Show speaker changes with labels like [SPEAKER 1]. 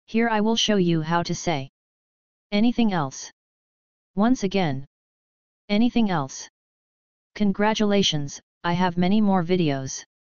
[SPEAKER 1] Here I will show you how to say anything else. Once again. Anything else. Congratulations, I have many more videos.